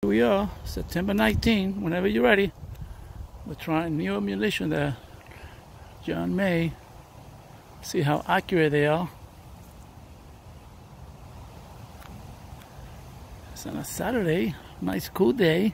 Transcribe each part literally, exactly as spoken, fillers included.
Here we are, September nineteenth, whenever you're ready. We're trying new ammunition there. John May. See how accurate they are. It's on a Saturday, nice cool day.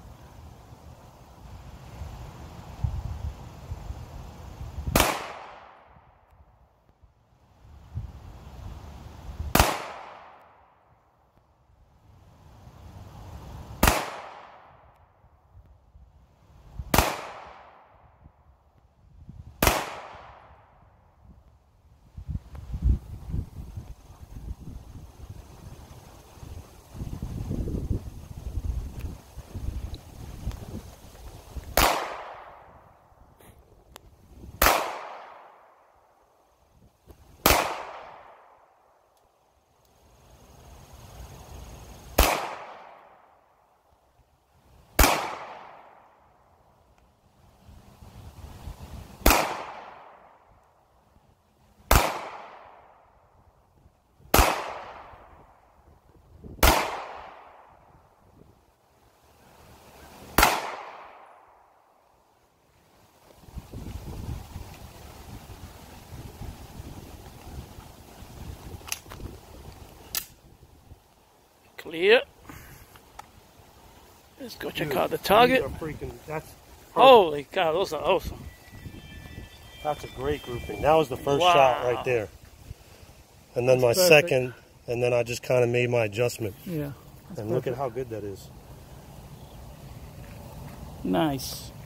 Clear. Let's go check Dude, out the target. These are freaking, that's Holy cow, those are awesome. That's a great grouping. That was the first Wow. shot right there. And then That's my perfect. second, and then I just kind of made my adjustment. Yeah. And look at how good that is. Nice.